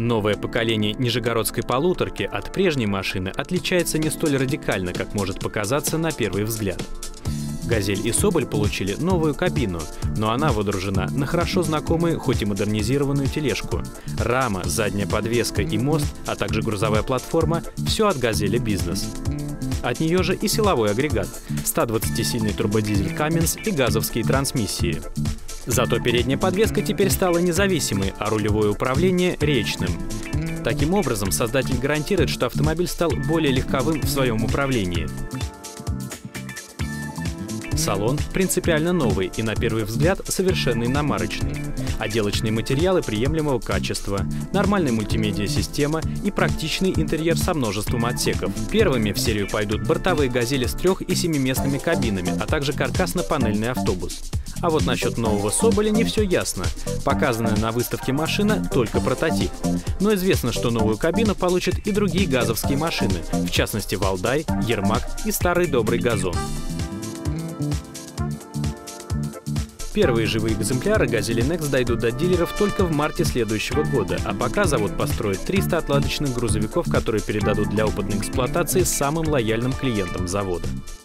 Новое поколение нижегородской полуторки от прежней машины отличается не столь радикально, как может показаться на первый взгляд. «Газель» и «Соболь» получили новую кабину, но она водружена на хорошо знакомую, хоть и модернизированную тележку. Рама, задняя подвеска и мост, а также грузовая платформа – все от «Газели Бизнес». От нее же и силовой агрегат – 120-сильный турбодизель «Каменс» и газовские трансмиссии. Зато передняя подвеска теперь стала независимой, а рулевое управление – речным. Таким образом, создатель гарантирует, что автомобиль стал более легковым в своем управлении. Салон принципиально новый и, на первый взгляд, совершенно иномарочный. Отделочные материалы приемлемого качества, нормальная мультимедиа-система и практичный интерьер со множеством отсеков. Первыми в серию пойдут бортовые «Газели» с 3- и 7-местными кабинами, а также каркасно-панельный автобус. А вот насчет нового «Соболя» не все ясно. Показанная на выставке машина — только прототип. Но известно, что новую кабину получат и другие газовские машины, в частности «Валдай», «Ермак» и старый добрый «Газон». Первые живые экземпляры «Газели Next» дойдут до дилеров только в марте следующего года, а пока завод построит 300 отладочных грузовиков, которые передадут для опытной эксплуатации самым лояльным клиентам завода.